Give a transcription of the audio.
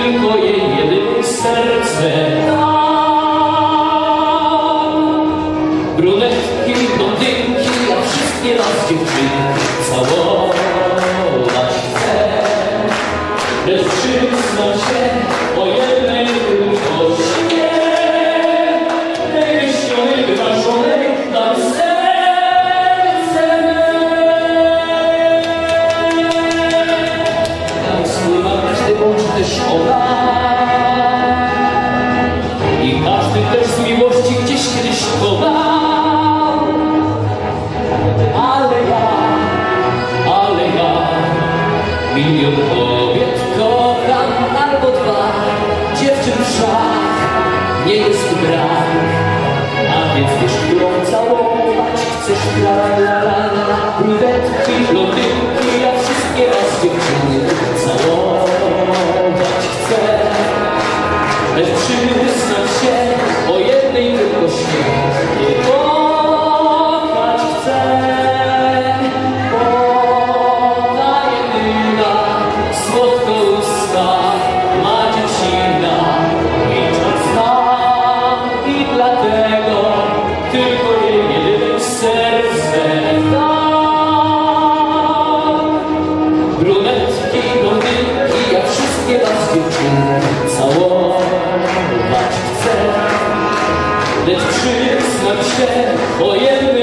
tylko jej jedyne serce brunetki, blondynki, a wszystkie nas dziewczyny całować chcę. Lecz przyznam się o jednej tylko śnie, tej wyśnionej, wymarzonej nam serce me. Tam spływa każdy bądź też ona i każdy też z miłości gdzieś kiedyś kochał. Milion kobiet kocham, albo dwa, dziewczyn wszak nie jest brak. A więc wiesz, którą całować chcesz, la la la la. Brunetki, blondynki, ja wszystkie was dziewczyny całować chcę. Lecz przyznam się o jednej tylko śnie, nie kochać chcę. Tylko jej jedyne serce brunetki, blondynki, ja wszystkie was dziewczyny całować chcę. Lecz przyznam się o jednym